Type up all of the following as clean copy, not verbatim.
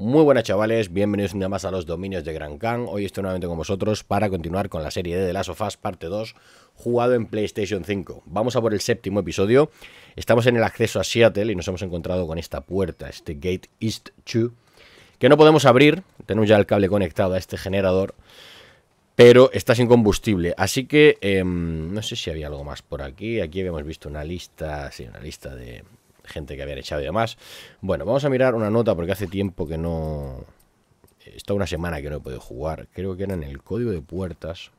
Muy buenas chavales, bienvenidos un día más a los dominios de Gran Khan. Hoy estoy nuevamente con vosotros para continuar con la serie de The Last of Us parte 2, jugado en PlayStation 5. Vamos a por el séptimo episodio. Estamos en el acceso a Seattle y nos hemos encontrado con esta puerta, este Gate East 2, que no podemos abrir. Tenemos ya el cable conectado a este generador, pero está sin combustible. Así que no sé si había algo más por aquí. Aquí habíamos visto una lista, sí, una lista de gente que habían echado y demás. Bueno, vamos a mirar una nota porque hace tiempo que no... Está una semana que no he podido jugar. Creo que era en el código de puertas.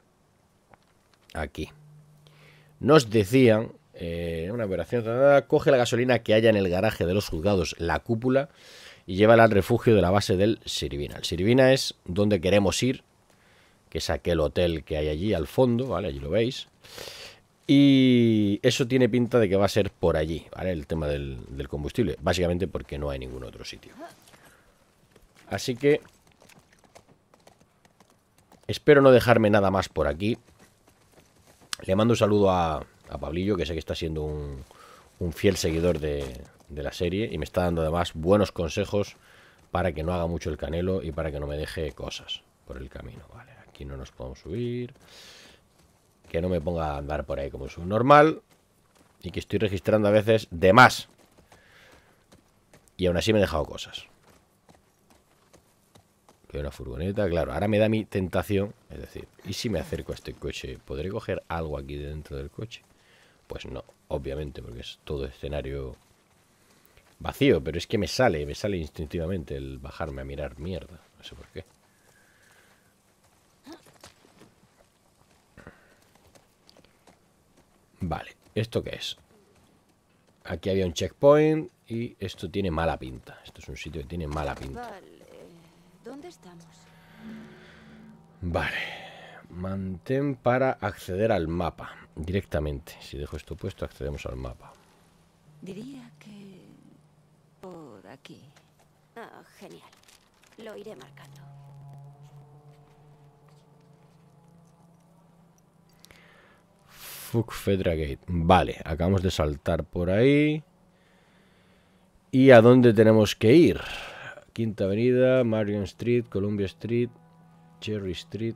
Aquí. Nos decían, una operación, coge la gasolina que haya en el garaje de los juzgados, la cúpula, y llévala al refugio de la base del Sirvina. El Sirvina es donde queremos ir, que es aquel hotel que hay allí al fondo, ¿vale? Allí lo veis. Y eso tiene pinta de que va a ser por allí, ¿vale? El tema del combustible. Básicamente porque no hay ningún otro sitio. Así que espero no dejarme nada más por aquí. Le mando un saludo a Pablillo, que sé que está siendo un fiel seguidor de la serie. Y me está dando además buenos consejos para que no haga mucho el canelo y para que no me deje cosas por el camino. Vale, aquí no nos podemos subir. Que no me ponga a andar por ahí como es un normal. Y que estoy registrando a veces de más. Y aún así me he dejado cosas. Que una furgoneta, claro. Ahora me da mi tentación. Es decir, ¿y si me acerco a este coche? ¿Podré coger algo aquí dentro del coche? Pues no, obviamente, porque es todo escenario vacío. Pero es que me sale instintivamente el bajarme a mirar mierda. No sé por qué. Vale, ¿esto qué es? Aquí había un checkpoint y esto tiene mala pinta. Esto es un sitio que tiene mala pinta. Vale. ¿Dónde estamos? Vale. Mantén para acceder al mapa. Directamente. Si dejo esto puesto, accedemos al mapa. Diría que... por aquí. Ah, genial. Lo iré marcando. Fuck Fedra Gate. Vale, acabamos de saltar por ahí. ¿Y a dónde tenemos que ir? Quinta Avenida, Marion Street, Columbia Street, Cherry Street.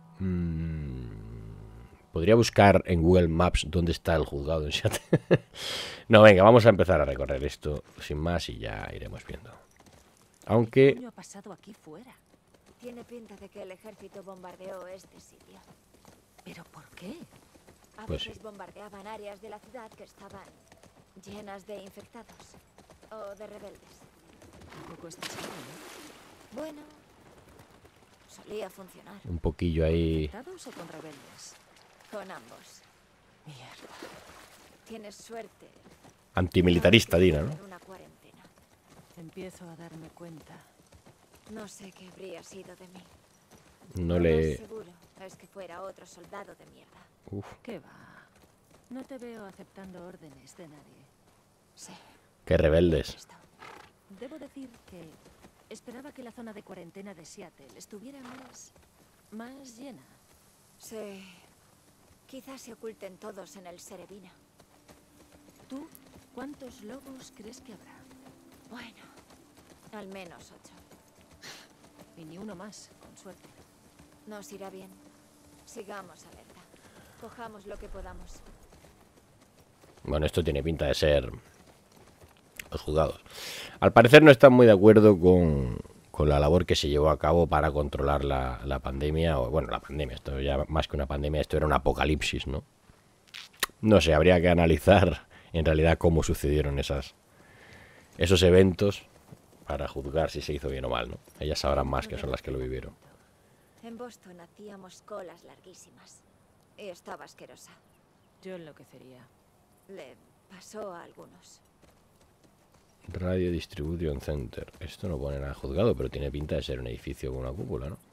Podría buscar en Google Maps dónde está el juzgado en Seattle. No, venga, vamos a empezar a recorrer esto sin más y ya iremos viendo. Aunque... ¿Qué coño ha pasado aquí fuera? Tiene pinta de que el ejército bombardeó este sitio. ¿Pero por qué? A Pues veces sí. bombardeaban áreas de la ciudad que estaban llenas de infectados o de rebeldes. Tampoco está seguro, ¿no? Bueno, solía funcionar Un poquillo ahí... ¿Infectados o con rebeldes? con ambos. Mierda. Tienes suerte. Antimilitarista, No hay que Dina, ¿no? hacer una cuarentena. Empiezo a darme cuenta. No sé qué habría sido de mí. No Lo le... más seguro es que fuera otro soldado de mierda. Uf, ¿Qué va? No te veo aceptando órdenes de nadie. Sí. qué rebeldes. Esto. Debo decir que esperaba que la zona de cuarentena de Seattle estuviera más llena. Sí. Quizás se oculten todos en el Serevina. ¿Tú cuántos lobos crees que habrá? Bueno, al menos 8. Y ni uno más, con suerte. Nos irá bien. Sigamos alerta. Cojamos lo que podamos. Bueno, esto tiene pinta de ser los juzgados. Al parecer no están muy de acuerdo con la labor que se llevó a cabo para controlar la pandemia. O bueno, la pandemia, esto ya más que una pandemia, esto era un apocalipsis, ¿no? No sé, habría que analizar en realidad cómo sucedieron esos eventos para juzgar si se hizo bien o mal, ¿no? Ellas sabrán más, que son las que lo vivieron. En Boston hacíamos colas larguísimas. Y estaba asquerosa. Yo enloquecería. Le pasó a algunos. Radio Distribution Center. Esto no pone nada juzgado, pero tiene pinta de ser un edificio con una cúpula, ¿no?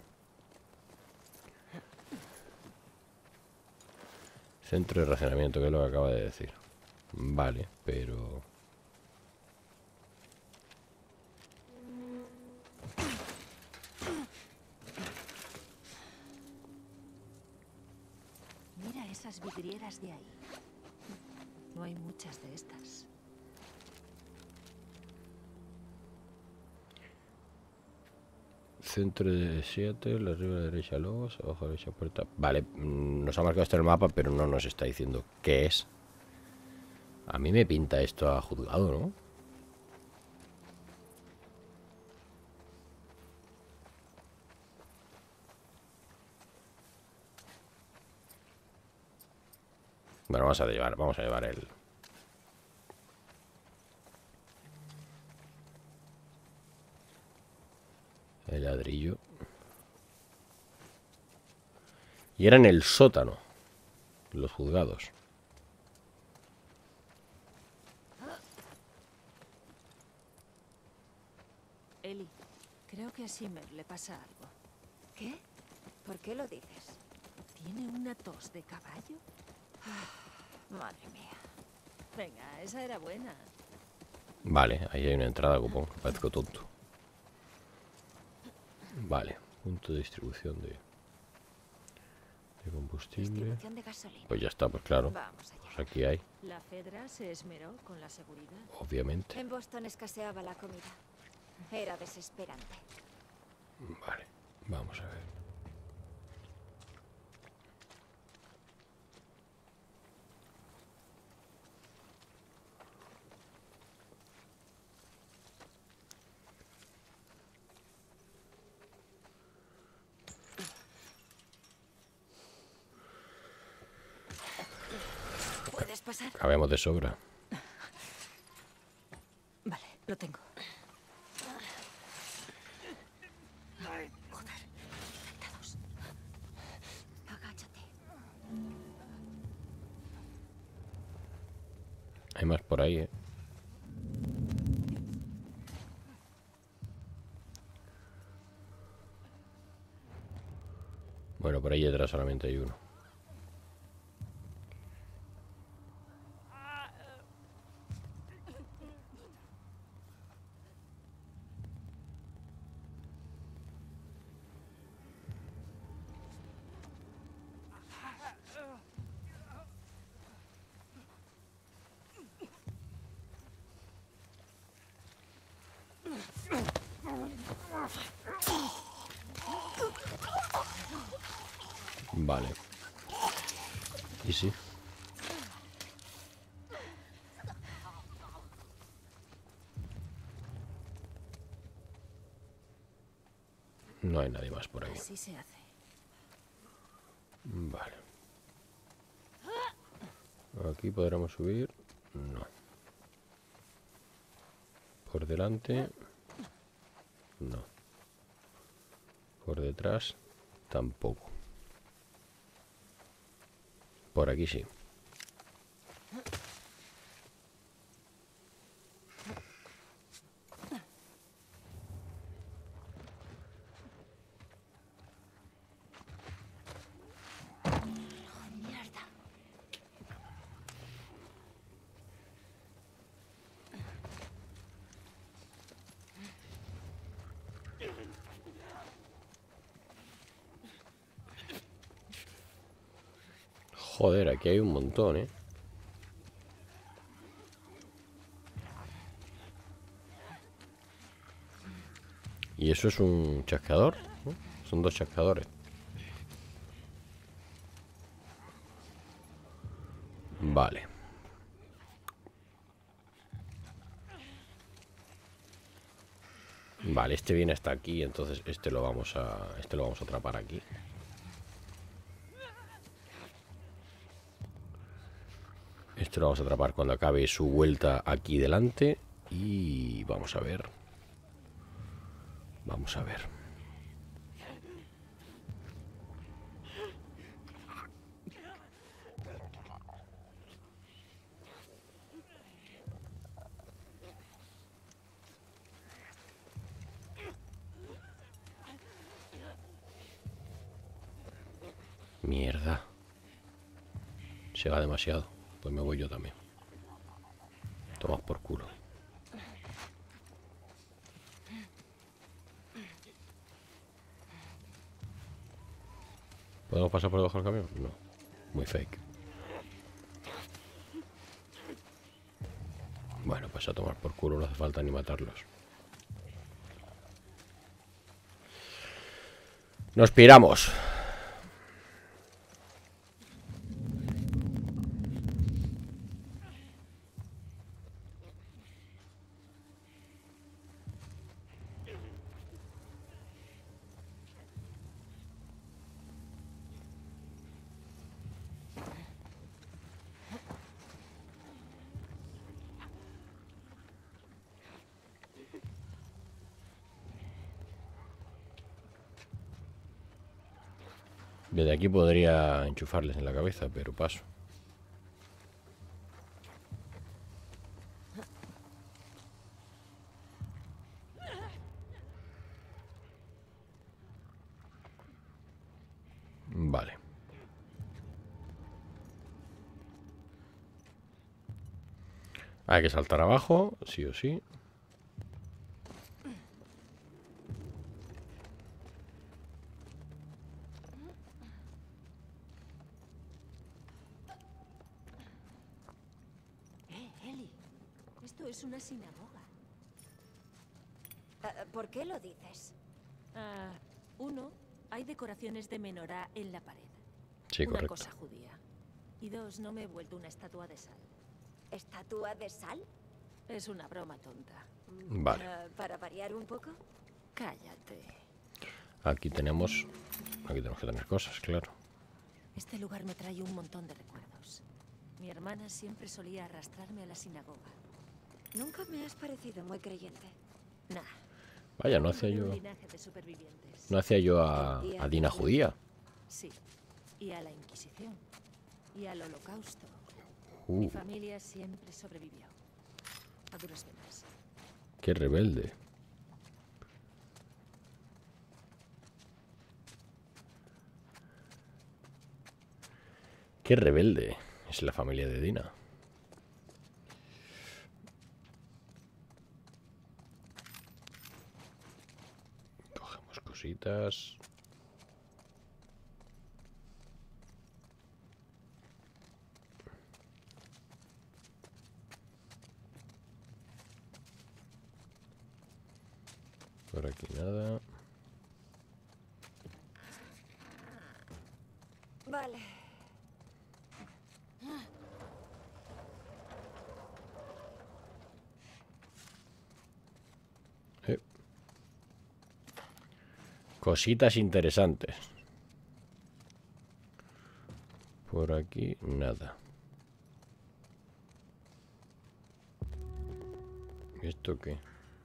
Centro de racionamiento, que es lo que acaba de decir. Vale, pero... Mira esas vidrieras de ahí. No hay muchas de estas. Centro de Seattle, arriba a la derecha lobos, abajo a la derecha puerta. Vale, nos ha marcado esto en el mapa, pero no nos está diciendo qué es. A mí me pinta esto a juzgado, ¿no? Bueno, vamos a llevar el ladrillo. Y era en el sótano, los juzgados. Eli, creo que a Shimmer le pasa algo. ¿Qué? ¿Por qué lo dices? ¿Tiene una tos de caballo? Madre mía. Venga, esa era buena. Vale, ahí hay una entrada, cupón. Parezco tonto. Vale, punto de distribución de combustible. Distribución de gasolina. Pues ya está, pues claro. Vamos allá. Pues aquí hay, La Fedra se esmeró con la seguridad. obviamente. En Boston escaseaba la comida. Era desesperante. Vale, vamos a ver. ¿Puedes pasar? Cabemos de sobra. Vale, lo tengo. Agáchate. Hay más por ahí, ¿eh? Bueno, por ahí detrás solamente hay uno. Vale. Y sí. No hay nadie más por ahí. Así se hace. Vale. Aquí podremos subir. No. Por delante. No. Por detrás. Tampoco. Por aquí sí. Mierda. Joder, aquí hay un montón, ¿eh? Y eso es un chasqueador, ¿no? Son dos chasqueadores. Vale. Vale, este viene hasta aquí, entonces este lo vamos a atrapar aquí. Este lo vamos a atrapar cuando acabe su vuelta aquí delante. Y vamos a ver. Vamos a ver. Mierda. Se va demasiado. Pues me voy yo también. Tomas por culo. ¿Podemos pasar por debajo del camión? No. Muy fake. Bueno, pues a tomar por culo, no hace falta ni matarlos. Nos piramos. Desde aquí podría enchufarles en la cabeza, pero paso. Vale. Hay que saltar abajo, sí o sí. Eli, esto es una sinagoga. ¿Por qué lo dices? Uno, hay decoraciones de menorá en la pared. Sí, Una correcto. cosa judía. Y dos, no me he vuelto una estatua de sal. ¿Estatua de sal? Es una broma tonta. Vale. ¿Para variar un poco? Cállate. Aquí tenemos que tener cosas, claro. Este lugar me trae un montón de recuerdos. Mi hermana siempre solía arrastrarme a la sinagoga. Nunca me has parecido muy creyente. Nah. Vaya, no vengo hacía de un yo. linaje de supervivientes. No hacía yo a Dina judía. Sí. Y a la Inquisición. Y al Holocausto. Mi familia siempre sobrevivió. A duras penas. Qué rebelde. Qué rebelde es la familia de Dina. Cogemos cositas. Por aquí nada. Vale. Cositas interesantes. Por aquí nada. ¿Esto qué?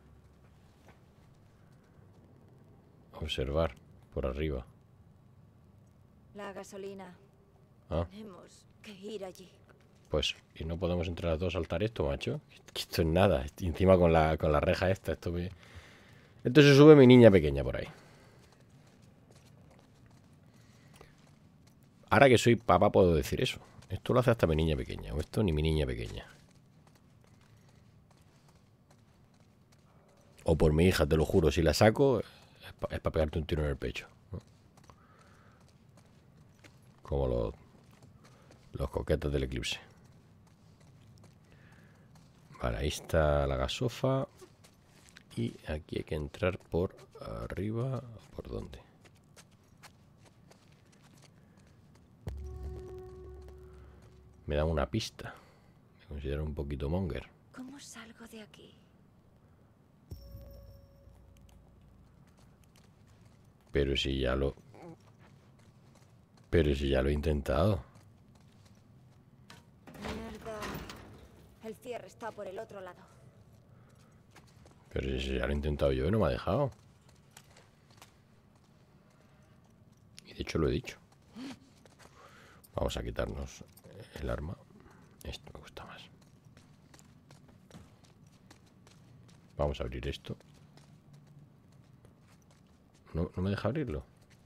Observar por arriba. La gasolina. Ah, Tenemos que ir allí. pues, ¿y no podemos entre las dos saltar esto, macho? Que esto es nada. Y encima con la reja esta. Esto se sube mi niña pequeña por ahí. Ahora que soy papá puedo decir eso. Esto lo hace hasta mi niña pequeña. O esto ni mi niña pequeña. O por mi hija, te lo juro. Si la saco, es para pegarte un tiro en el pecho, ¿no? Como los coquetes del eclipse. Vale, ahí está la gasofa. Y aquí hay que entrar por arriba. ¿Por dónde? Me da una pista. Me considero un poquito monger. ¿Cómo salgo de aquí? Pero si ya lo... Pero si ya lo he intentado. Mierda. El cierre está por el otro lado. Pero si ya lo he intentado yo y no me ha dejado. Y de hecho lo he dicho. Vamos a quitarnos el arma. Esto me gusta más. Vamos a abrir esto. No me deja abrirlo.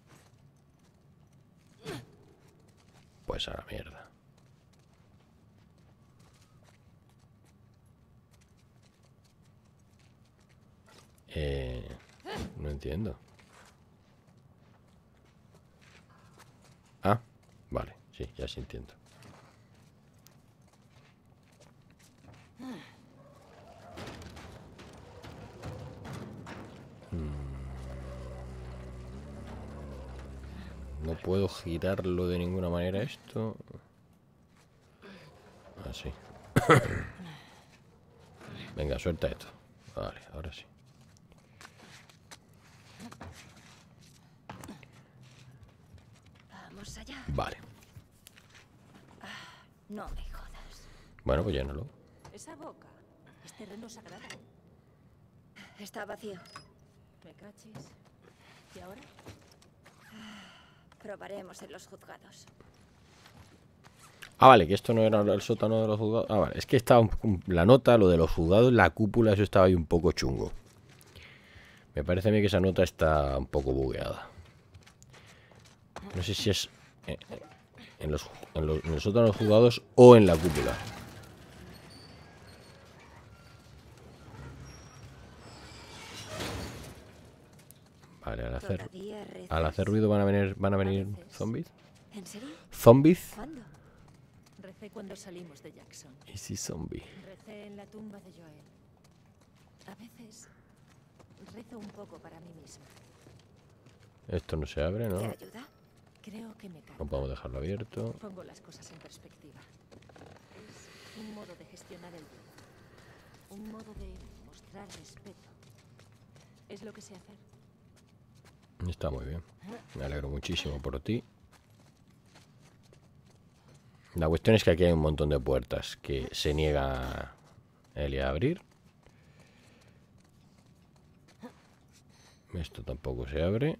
Pues a la mierda. No entiendo. Ah, vale, sí, ya sí entiendo. No puedo girarlo de ninguna manera esto. Así. Venga, suelta esto. Vale, ahora sí. Vamos allá. Vale. No me jodas. Bueno, pues llénalo. Esa boca es terreno sagrado. Está vacío. Me cachis. ¿Y ahora? Probaremos en los juzgados. Ah, vale, que esto no era el sótano de los juzgados. Ah, vale, es que estaba la nota, lo de los juzgados, la cúpula, eso estaba ahí un poco chungo. Me parece a mí que esa nota está un poco bugueada. No sé si es en el sótano de los juzgados o en la cúpula. Vale, al hacer ruido van a venir zombies. ¿En serio? ¿Zombies? ¿Cuándo? Recé cuando salimos de Jackson. ¿Y si zombie? Recé en la tumba de Joel. A veces rezo un poco para mí misma. Esto no se abre, ¿no? ¿Te ayuda? Creo que me calma. No podemos dejarlo abierto. Pongo las cosas en perspectiva. Es un modo de gestionar el duelo. Un modo de mostrar respeto. Es lo que sé hacer. Está muy bien. Me alegro muchísimo por ti. La cuestión es que aquí hay un montón de puertas que se niega Eli a abrir. Esto tampoco se abre.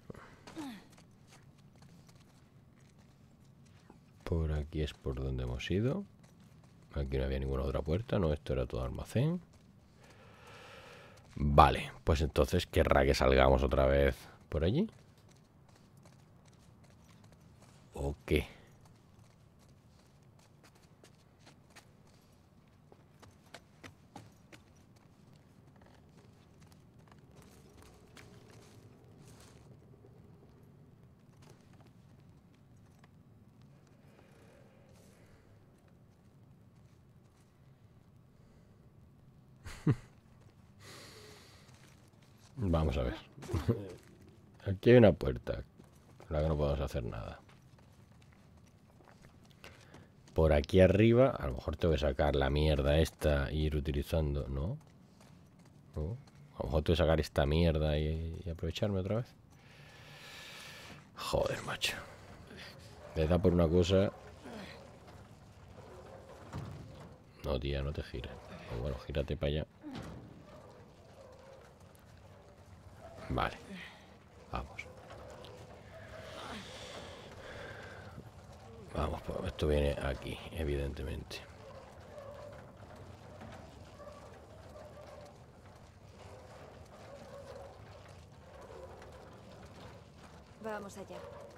Por aquí es por donde hemos ido. Aquí no había ninguna otra puerta. No, esto era todo almacén. Vale, pues entonces querrá que salgamos otra vez por allí. ¿O qué? Vamos a ver. Aquí hay una puerta con la que no podemos hacer nada. Por aquí arriba, a lo mejor tengo que sacar la mierda esta e ir utilizando. ¿No? ¿No? A lo mejor tengo que sacar esta mierda y aprovecharme otra vez. Joder, macho. Le da por una cosa. No, tía, no te gires. O bueno, gírate para allá. Vale. Vamos. Vamos, pues esto viene aquí, evidentemente. Vamos allá.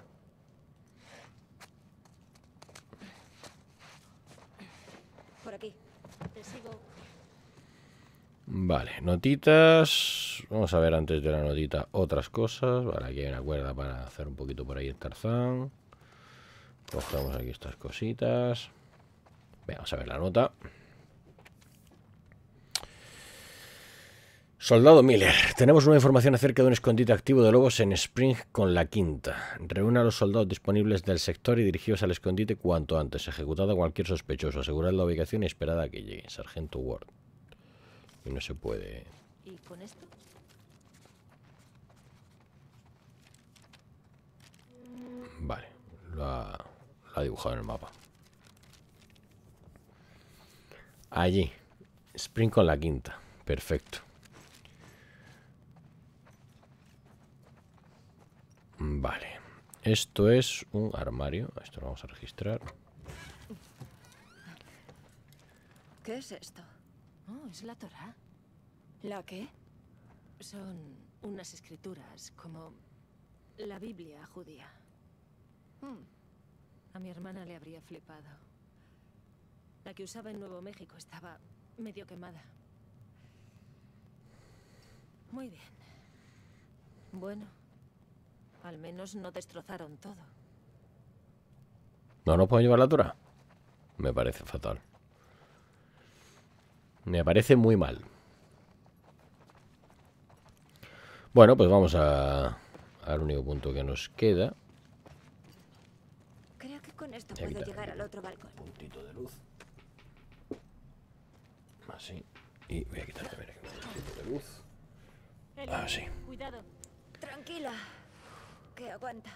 Por aquí. Te sigo. Vale, notitas. Vamos a ver antes de la notita otras cosas. Vale, aquí hay una cuerda para hacer un poquito por ahí el Tarzán. Cogemos aquí estas cositas. Vamos a ver la nota. Soldado Miller, tenemos nueva información acerca de un escondite activo de lobos en Spring con la Quinta. Reúne a los soldados disponibles del sector y dirigidos al escondite cuanto antes. Ejecutado a cualquier sospechoso. Asegurad la ubicación y esperad a que llegue. Sargento Ward. Y no se puede. ¿Y con esto? Vale, lo ha dibujado en el mapa. Allí. Spring con la Quinta. Perfecto. Vale. Esto es un armario. Esto lo vamos a registrar. ¿Qué es esto? Oh, es la Torá. ¿La qué? Son unas escrituras como la Biblia judía. A mi hermana le habría flipado. La que usaba en Nuevo México estaba medio quemada. Muy bien. Bueno, al menos no destrozaron todo. ¿No puedo llevar la Torá? Me parece fatal. Me parece muy mal. Bueno, pues vamos al único punto que nos queda. Con esto Voy a puedo quitar llegar al otro balcón. un puntito de luz. Así. Y voy a quitar también aquí un puntito de luz. Así. Cuidado. Tranquila, que aguanta.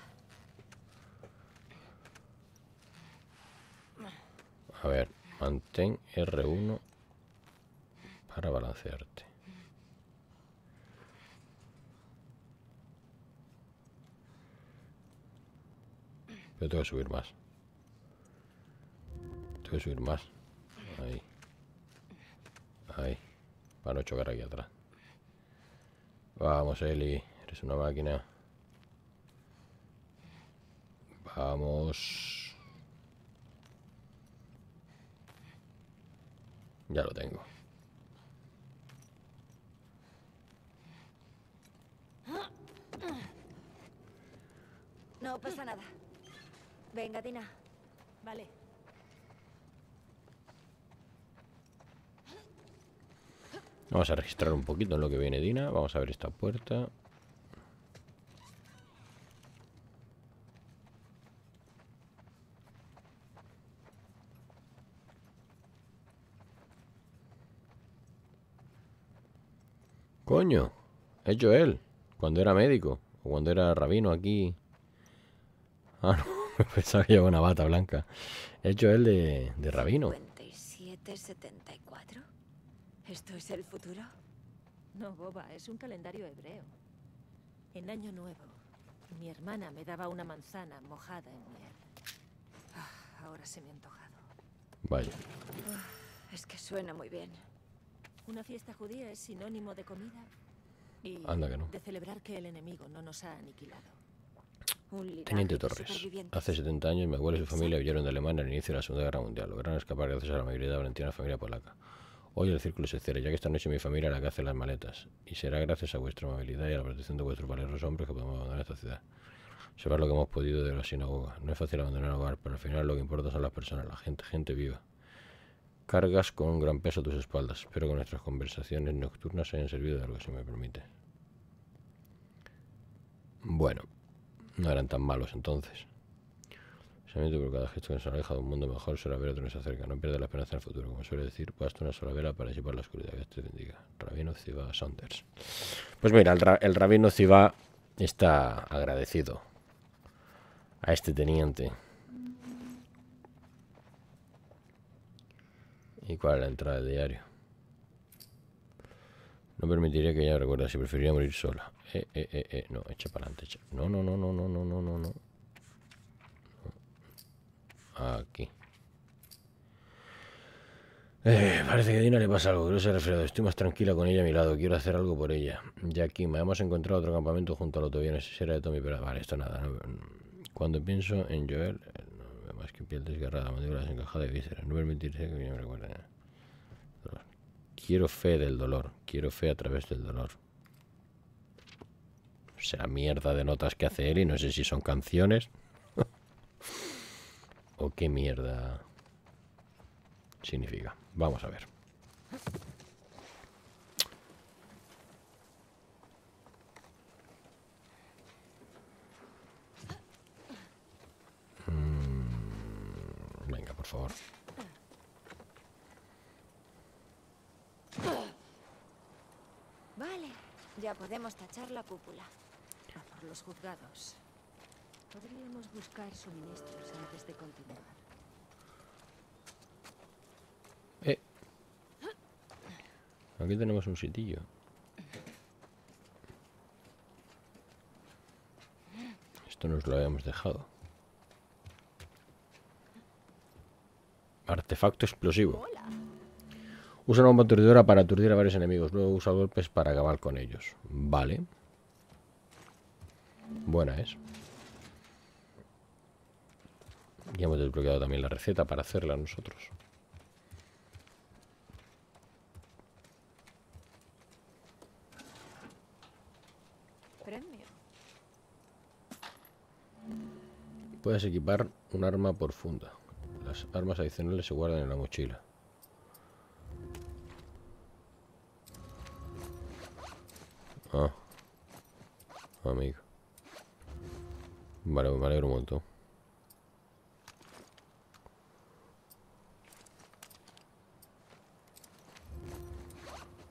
A ver, mantén R1 para balancearte. Yo tengo que subir más. Tengo que subir más. Ahí. Ahí. Para no chocar aquí atrás. Vamos, Eli. Eres una máquina. Vamos. Ya lo tengo. No pasa nada. Venga, Dina. Vale. Vamos a registrar un poquito en lo que viene Dina. Vamos a ver esta puerta. Coño, es Joel. Cuando era médico. O cuando era rabino aquí. Ah, no. Pensaba que llevaba una bata blanca. Es Joel de rabino. 57-74. ¿Esto es el futuro? No, boba, es un calendario hebreo. En Año Nuevo, mi hermana me daba una manzana mojada en miel. Ahora se me ha antojado. Vaya. Es que suena muy bien. Una fiesta judía es sinónimo de comida y Anda que no. de celebrar que el enemigo no nos ha aniquilado. Un linaje Teniente de Torres. supervivientes. Hace 70 años mi abuelo y su familia huyeron de Alemania al inicio de la Segunda Guerra Mundial. Lograron escapar gracias a la mayoría de la valentía de la familia polaca. Hoy el círculo se cierra, ya que esta noche mi familia hará que hace las maletas. Y será gracias a vuestra amabilidad y a la protección de vuestros valerosos hombres que podemos abandonar esta ciudad. Observar lo que hemos podido de la sinagoga. No es fácil abandonar el hogar, pero al final lo que importa son las personas, la gente viva. Cargas con un gran peso a tus espaldas. Espero que nuestras conversaciones nocturnas hayan servido de algo, si me permite. Bueno, no eran tan malos entonces. Pensamiento por cada gesto que nos aleja de un mundo mejor será ver otro que nos acerca. No pierdas la esperanza en el futuro. Como suele decir, basta una sola vela para disipar la oscuridad. Que esto te indica. Rabino Ziva Saunders. Pues mira, el Rabino Ziva está agradecido a este teniente. ¿Y cuál es la entrada del diario? No permitiría que ella me recuerde si preferiría morir sola. No, echa para adelante. Echa. No. Aquí. Parece que a Dina le pasa algo. Creo que se ha resfriado. Estoy más tranquila con ella a mi lado. Quiero hacer algo por ella. Ya aquí me hemos encontrado otro campamento junto al autovía. No sé si era de Tommy, pero vale, esto nada. No. Cuando pienso en Joel, no veo más que piel desgarrada, mandíbula desencajada y vísceras. No permitirse que me recuerde. Quiero fe del dolor. Quiero fe a través del dolor. Será mierda de notas que hace él y no sé si son canciones. ¿O qué mierda significa? Vamos a ver. Venga, por favor. Vale, ya podemos tachar la cúpula. A por los juzgados. Podríamos buscar suministros antes de continuar. Aquí tenemos un sitillo. Esto nos lo habíamos dejado. Artefacto explosivo. Usa una bomba aturdidora para aturdir a varios enemigos. Luego usa golpes para acabar con ellos. Vale. Buena es. Ya hemos desbloqueado también la receta para hacerla nosotros. Premio. Puedes equipar un arma por funda. Las armas adicionales se guardan en la mochila. Ah. Amigo. Vale, me alegro un montón.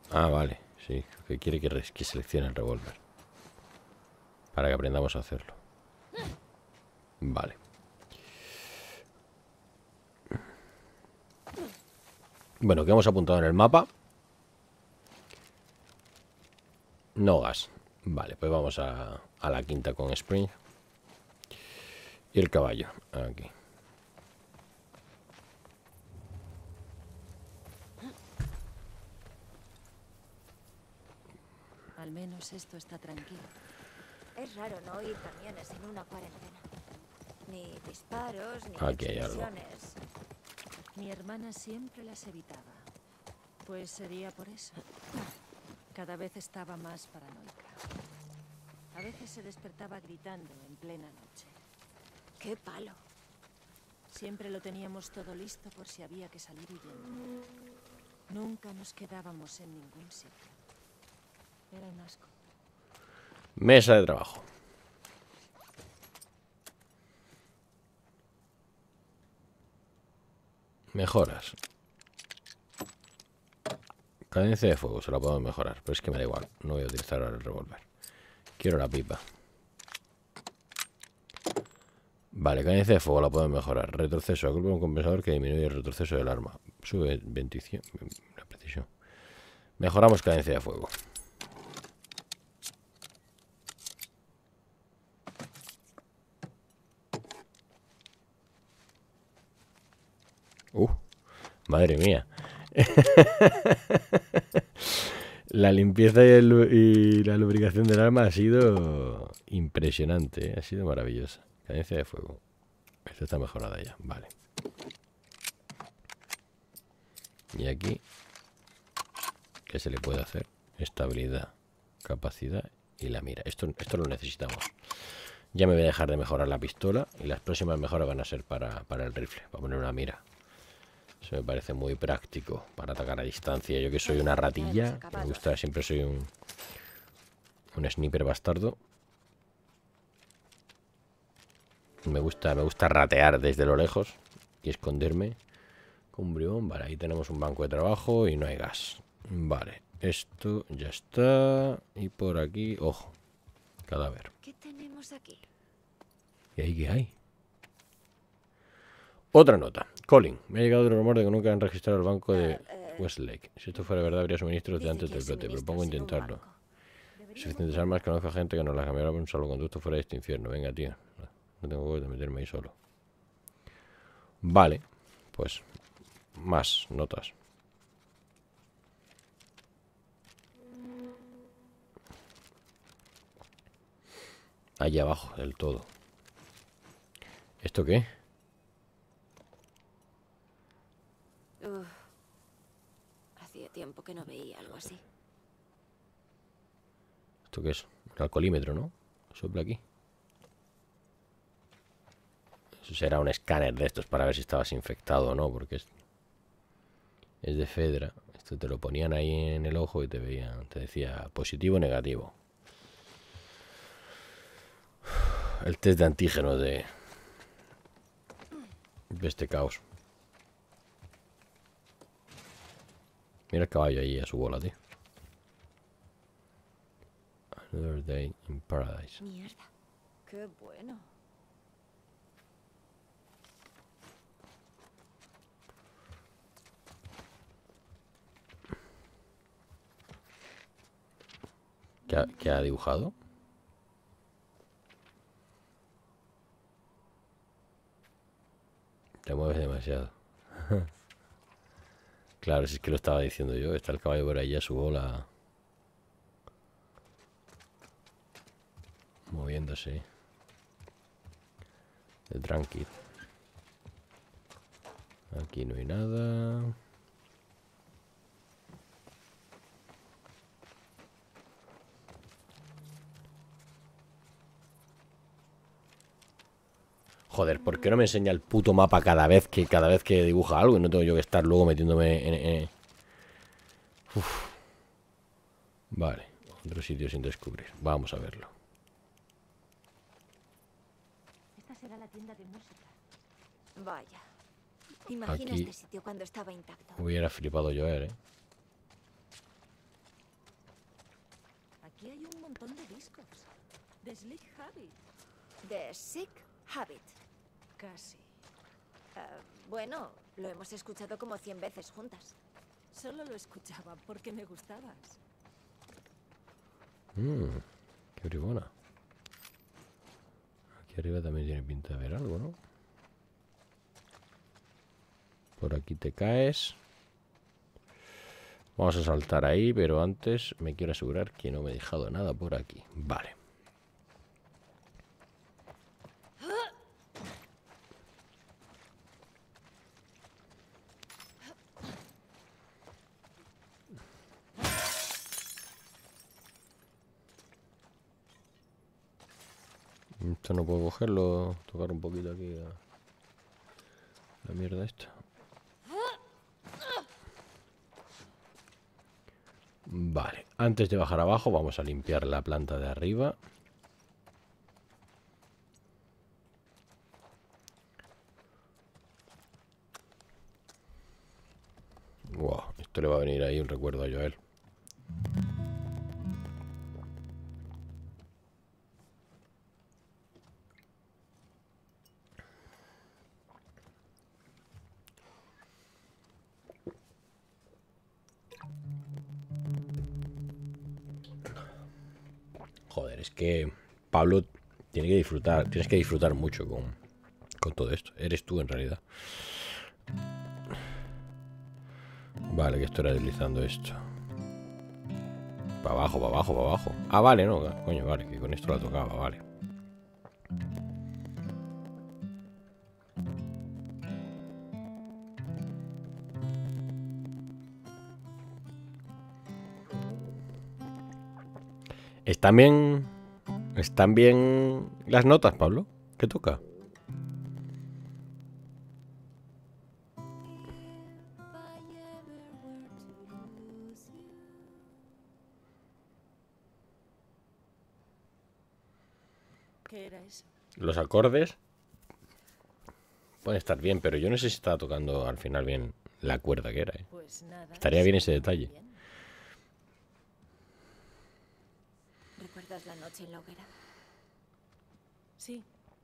Ah, vale. Sí, que quiere que seleccione el revólver. Para que aprendamos a hacerlo. Vale. Bueno, ¿qué hemos apuntado en el mapa? No gas. Vale, pues vamos a la quinta con Spring. Y el caballo. Aquí. Al menos esto está tranquilo. Es raro no oír camiones en una cuarentena. Ni disparos, ni Aquí hay algo. explosiones. Mi hermana siempre las evitaba. Pues sería por eso. Cada vez estaba más paranoica. A veces se despertaba gritando en plena noche. ¡Qué palo! Siempre lo teníamos todo listo por si había que salir huyendo. Nunca nos quedábamos en ningún sitio. Era un asco. Mesa de trabajo. Mejoras. Cadencia de fuego, se la podemos mejorar. Pero es que me da igual. No voy a utilizar ahora el revólver. Quiero la pipa. Vale, cadencia de fuego la podemos mejorar. Retroceso. Agrupa un compensador que disminuye el retroceso del arma. Sube 25. La precisión. Mejoramos cadencia de fuego. Madre mía. La limpieza y la lubricación del arma ha sido impresionante, ¿eh? Ha sido maravillosa. Cadencia de fuego. Esta está mejorada ya, vale. Y aquí, ¿qué se le puede hacer? Estabilidad, capacidad y la mira. Esto lo necesitamos. Ya me voy a dejar de mejorar la pistola y las próximas mejoras van a ser para el rifle, para poner una mira. Eso me parece muy práctico para atacar a distancia. Yo que soy una ratilla, me gusta, siempre soy un sniper bastardo. Me gusta ratear desde lo lejos y esconderme con brión. Vale, ahí tenemos un banco de trabajo y no hay gas. Vale, esto ya está. Y por aquí, ojo, cadáver. ¿Qué tenemos aquí? ¿Y ahí qué hay? Otra nota. Colin, me ha llegado el rumor de que nunca han registrado el banco de Westlake. Si esto fuera verdad, habría suministros de antes del brote. Propongo intentarlo. Suficientes armas, conozco a gente que nos las cambiará por un salvoconducto fuera de este infierno. Venga, tío. No tengo huevo de meterme ahí solo. Vale. Pues más notas. Allá abajo del todo. ¿Esto qué? Hacía tiempo que no veía algo así. ¿Esto qué es? Un alcoholímetro, ¿no? Sopla aquí. Eso será un escáner de estos para ver si estabas infectado o no, porque es de Fedra. Esto te lo ponían ahí en el ojo y te decía positivo o negativo. El test de antígenos de este caos. Mira el caballo ahí a su bola, tío. Another day in paradise. Mierda. Qué bueno. ¿Qué ha dibujado? Te mueves demasiado. Claro, si es que lo estaba diciendo yo. Está el caballo por ahí a su bola. Moviéndose. De tranqui. Aquí no hay nada. Joder, ¿por qué no me enseña el puto mapa cada vez que dibuja algo? Y no tengo yo que estar luego metiéndome en... Uf. Vale, otro sitio sin descubrir. Vamos a verlo. Esta será la tienda de música. Vaya. Imagina Aquí este sitio cuando estaba intacto. hubiera flipado yo, ¿eh? Aquí hay un montón de discos. The Slick Habit. The Sick Habit. Casi. Bueno, lo hemos escuchado como 100 veces juntas. Solo lo escuchaba porque me gustabas. Qué bribona. Aquí arriba también tiene pinta de haber algo, ¿no? Por aquí te caes. Vamos a saltar ahí, pero antes me quiero asegurar que no me he dejado nada por aquí. Vale. Esto no puedo cogerlo, tocar un poquito aquí la mierda esta. Vale, antes de bajar abajo vamos a limpiar la planta de arriba. Wow, esto le va a venir ahí un recuerdo a Joel. Joder, es que Pablo tiene que disfrutar, tienes que disfrutar mucho con todo esto. Eres tú en realidad. Vale, que esto era deslizando esto. Para abajo, para abajo, para abajo. Ah, vale, no, coño, vale, que con esto la tocaba, vale. ¿Están bien las notas, Pablo? ¿Qué toca? ¿Qué era eso? Los acordes pueden estar bien, pero yo no sé si estaba tocando al final bien la cuerda que era, ¿eh? Pues nada. Estaría bien ese detalle. Bien. ¿Recuerdas la noche en la hoguera? Sí.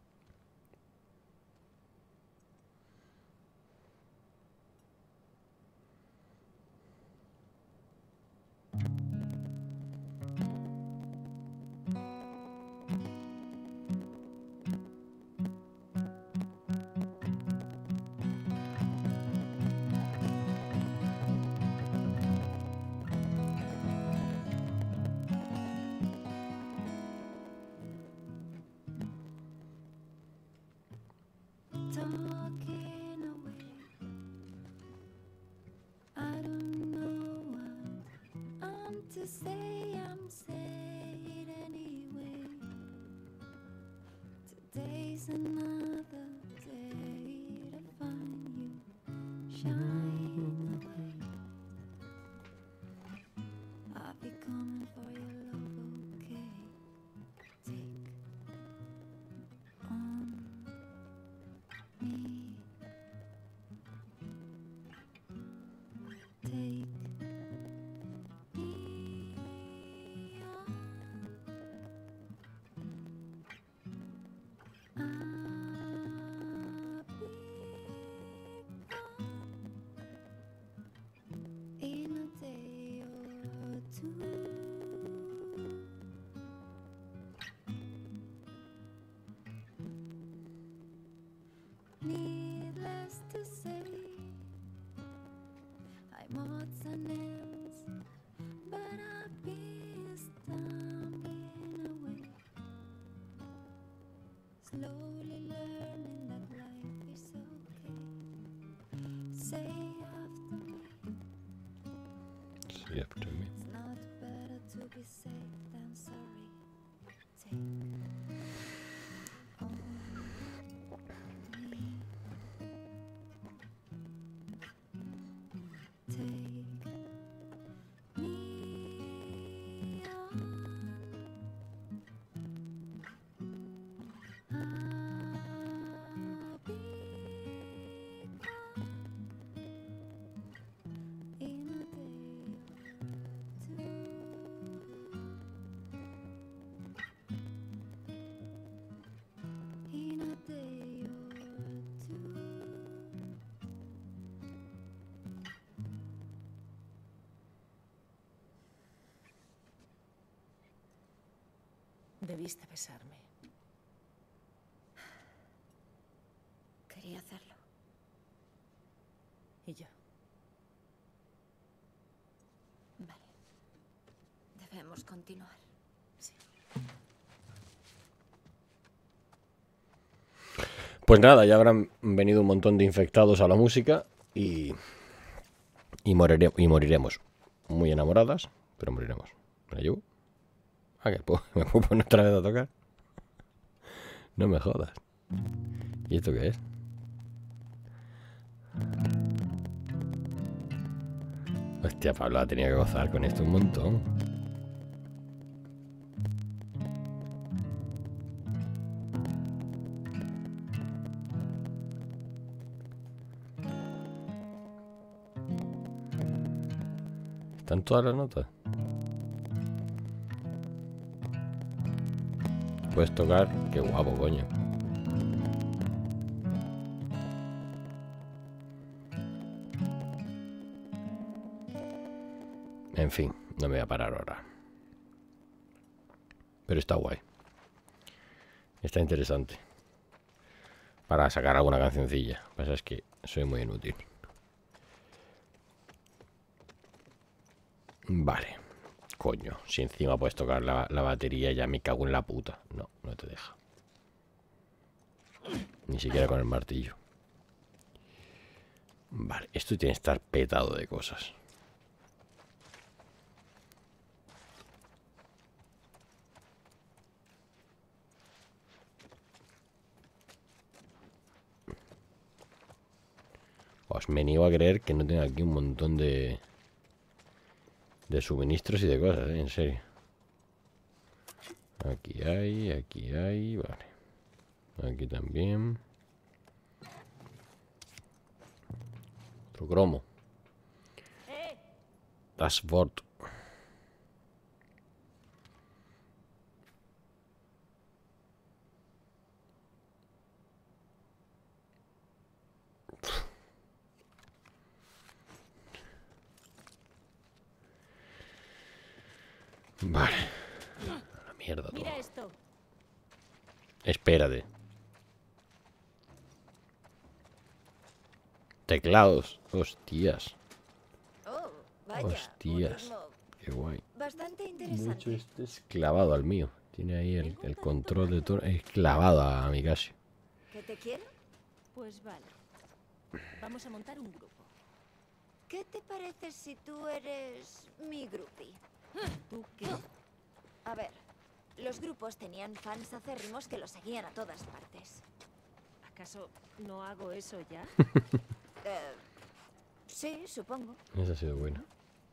Talking away. I don't know what I'm to say. I'm saying anyway. Today's another day to find you shine away. I'll be coming for your love, okay? Take on me. Take me on. I'll be gone in a day or two. Needless to say, I'm odds and ends, but I've been stumbling away, slowly learning that life is okay. Say after me, Sí, after me. it's not better to be safe than sorry. Take on me. Debiste besarme. Quería hacerlo. Y yo. Vale. Debemos continuar. Sí. Pues nada, ya habrán venido un montón de infectados a la música y moriremos. Muy enamoradas, pero moriremos. ¿Me la llevo? Ah, que me puedo poner otra vez a tocar. No me jodas. ¿Y esto qué es? Hostia, Pablo ha tenido que gozar con esto un montón. ¿Están todas las notas? Puedes tocar. Qué guapo, coño. En fin, no me voy a parar ahora. Pero está guay. Está interesante. Para sacar alguna cancioncilla. Lo que pasa es que soy muy inútil. Vale. Coño, si encima puedes tocar la batería, ya me cago en la puta. No, no te deja. Ni siquiera con el martillo. Vale, esto tiene que estar petado de cosas. Os me niego a creer que no tenga aquí un montón de suministros y de cosas, en serio. Aquí hay, vale. Aquí también. Otro cromo. Dashboard. Vale. La mierda todo. Mira esto. Espérate. Teclados. Hostias. Oh, vaya. Hostias. Un ritmo Qué guay. bastante De interesante. hecho, este es clavado al mío. Tiene ahí el control de todo. Es clavado a mi Casio. ¿Que te quiero? Pues vale. Vamos a montar un grupo. ¿Qué te parece si tú eres mi groupie? ¿Tú qué? A ver, los grupos tenían fans acérrimos que los seguían a todas partes. ¿Acaso no hago eso ya? Sí, supongo. Esa ha sido buena.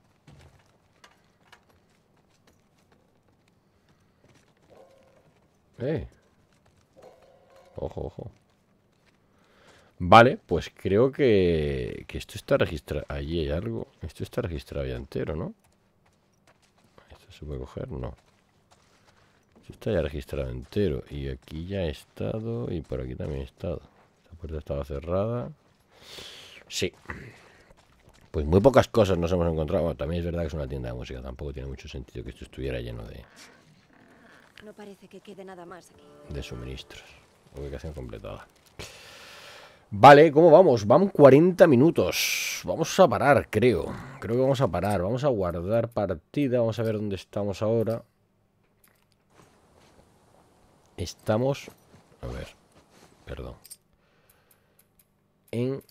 Ojo, ojo. Vale, pues creo que esto está registrado. Allí hay algo. Esto está registrado ya entero, ¿no? ¿Esto se puede coger? No. Esto está ya registrado entero. Y aquí ya he estado. Y por aquí también he estado. Esta puerta estaba cerrada. Sí. Pues muy pocas cosas nos hemos encontrado. Bueno, también es verdad que es una tienda de música. Tampoco tiene mucho sentido que esto estuviera lleno No parece que quede nada más aquí. de suministros. Ubicación completada. Vale, ¿cómo vamos? Van 40 minutos. Vamos a parar, creo. Creo que vamos a parar. Vamos a guardar partida. Vamos a ver dónde estamos ahora. Estamos... A ver. Perdón. En...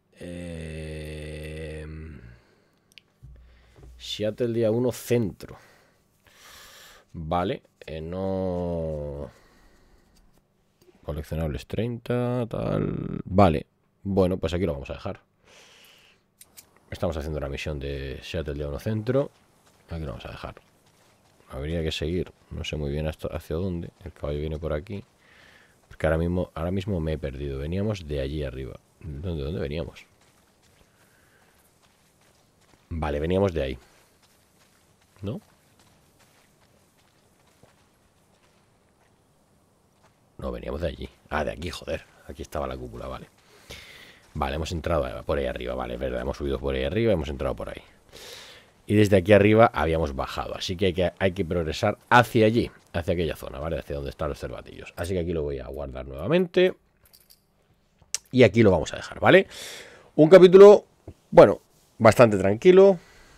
Seattle día 1 centro. Vale. No... Coleccionables 30, tal... Vale. Bueno, pues aquí lo vamos a dejar. Estamos haciendo la misión de Seattle día 1 centro. Aquí lo vamos a dejar. Habría que seguir. No sé muy bien hacia dónde. El caballo viene por aquí. Porque ahora mismo me he perdido. Veníamos de allí arriba. ¿Dónde veníamos? Vale, veníamos de ahí. ¿No? No, veníamos de allí. Ah, de aquí, joder. Aquí estaba la cúpula, vale. Vale, hemos entrado por ahí arriba. Vale, es verdad, hemos subido por ahí arriba, hemos entrado por ahí. Y desde aquí arriba habíamos bajado. Así que hay que progresar hacia allí. hacia aquella zona, ¿vale? Hacia donde están los cervatillos. Así que aquí lo voy a guardar nuevamente. Y aquí lo vamos a dejar, ¿vale? Un capítulo, bueno, bastante tranquilo.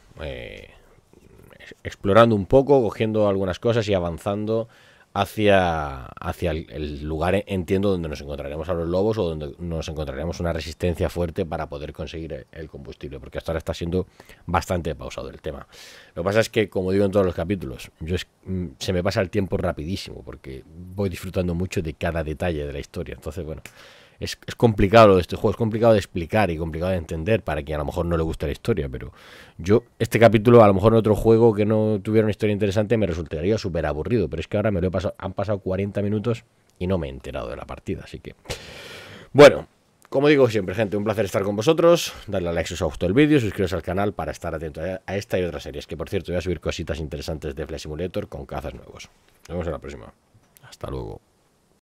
Explorando un poco, cogiendo algunas cosas y avanzando hacia el lugar, entiendo, donde nos encontraremos a los lobos o donde nos encontraremos una resistencia fuerte para poder conseguir el combustible, porque hasta ahora está siendo bastante pausado el tema. Lo que pasa es que, como digo en todos los capítulos, se me pasa el tiempo rapidísimo, porque voy disfrutando mucho de cada detalle de la historia. Entonces, bueno, es complicado este juego, es complicado de explicar y complicado de entender para quien a lo mejor no le gusta la historia, pero yo, este capítulo, a lo mejor en otro juego que no tuviera una historia interesante, me resultaría súper aburrido, pero es que ahora me lo he pasado, han pasado 40 minutos y no me he enterado de la partida, así que... Bueno, como digo siempre, gente, un placer estar con vosotros, darle a like si os ha gustado el vídeo, suscribiros al canal para estar atento a esta y otras series, que por cierto voy a subir cositas interesantes de Flight Simulator con cazas nuevos. Nos vemos en la próxima. Hasta luego.